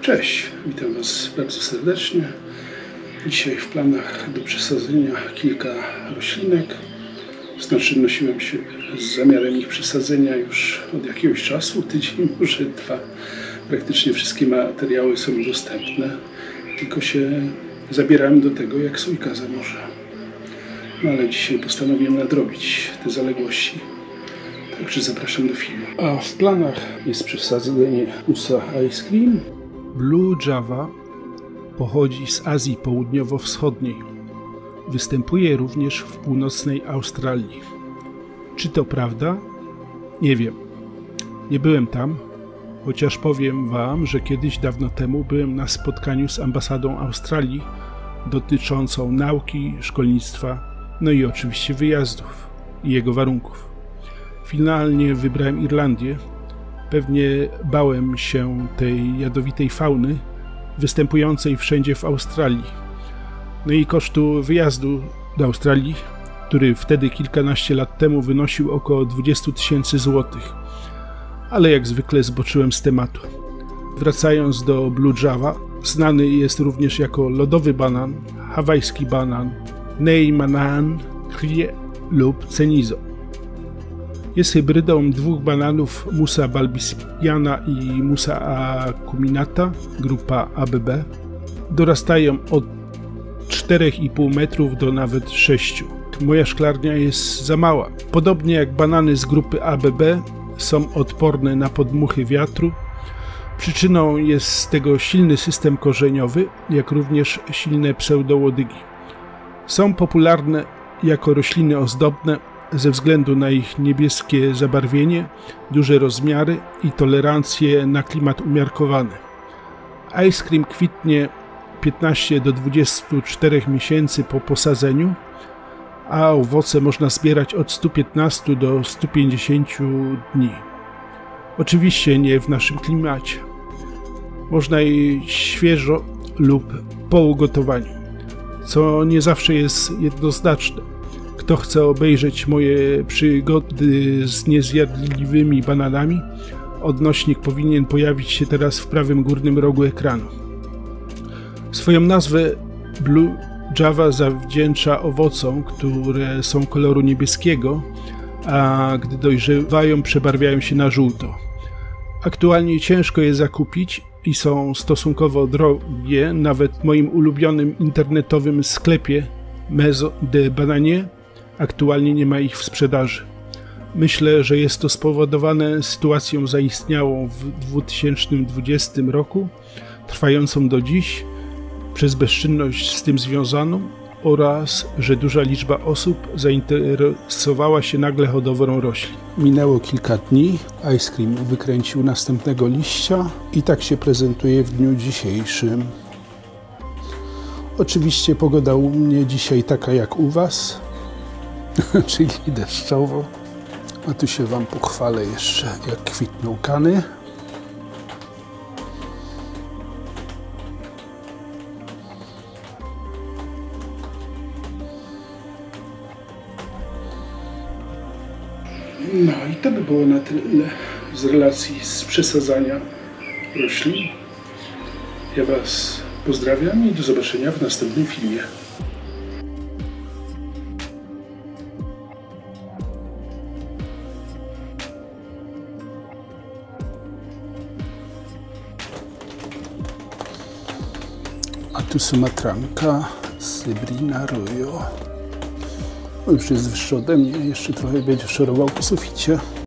Cześć, witam Was bardzo serdecznie. Dzisiaj w planach do przesadzenia kilka roślinek. Znaczy nosiłem się z zamiarem ich przesadzenia już od jakiegoś czasu, tydzień, może dwa. Praktycznie wszystkie materiały są dostępne, tylko się zabierałem do tego jak sójka za morze. No ale dzisiaj postanowiłem nadrobić te zaległości. Także zapraszam do filmu. A w planach jest przesadzenie USA Ice Cream. Blue Java pochodzi z Azji Południowo-Wschodniej. Występuje również w północnej Australii. Czy to prawda? Nie wiem. Nie byłem tam, chociaż powiem Wam, że kiedyś dawno temu byłem na spotkaniu z ambasadą Australii dotyczącą nauki, szkolnictwa, no i oczywiście wyjazdów i jego warunków. Finalnie wybrałem Irlandię. Pewnie bałem się tej jadowitej fauny występującej wszędzie w Australii. No i kosztu wyjazdu do Australii, który wtedy kilkanaście lat temu wynosił około 20 000 złotych. Ale jak zwykle zboczyłem z tematu. Wracając do Blue Java, znany jest również jako lodowy banan, hawajski banan, Nei Manan Krie lub Cenizo. Jest hybrydą dwóch bananów Musa balbisiana i Musa acuminata, grupa ABB. Dorastają od 4,5 metrów do nawet 6. Moja szklarnia jest za mała. Podobnie jak banany z grupy ABB są odporne na podmuchy wiatru. Przyczyną jest tego silny system korzeniowy, jak również silne pseudołodygi. Są popularne jako rośliny ozdobne ze względu na ich niebieskie zabarwienie, duże rozmiary i tolerancję na klimat umiarkowany. Ice cream kwitnie 15 do 24 miesięcy po posadzeniu, a owoce można zbierać od 115 do 150 dni. Oczywiście nie w naszym klimacie. Można je świeżo lub po ugotowaniu, co nie zawsze jest jednoznaczne. Kto chce obejrzeć moje przygody z niezjadliwymi bananami, odnośnik powinien pojawić się teraz w prawym górnym rogu ekranu. Swoją nazwę Blue Java zawdzięcza owocom, które są koloru niebieskiego, a gdy dojrzewają, przebarwiają się na żółto. Aktualnie ciężko je zakupić i są stosunkowo drogie, nawet w moim ulubionym internetowym sklepie Maison de Bananier aktualnie nie ma ich w sprzedaży. Myślę, że jest to spowodowane sytuacją zaistniałą w 2020 roku, trwającą do dziś, przez bezczynność z tym związaną oraz, że duża liczba osób zainteresowała się nagle hodowlą roślin. Minęło kilka dni, Ice Cream wykręcił następnego liścia i tak się prezentuje w dniu dzisiejszym. Oczywiście pogoda u mnie dzisiaj taka jak u Was, czyli deszczowo. A tu się Wam pochwalę jeszcze, jak kwitną kany. No i to by było na tyle z relacji z przesadzania roślin. Ja Was pozdrawiam i do zobaczenia w następnym filmie. A tu sumatranka, Sybrina Royo. Już jest wyższy ode mnie, jeszcze trochę będzie szorował po suficie.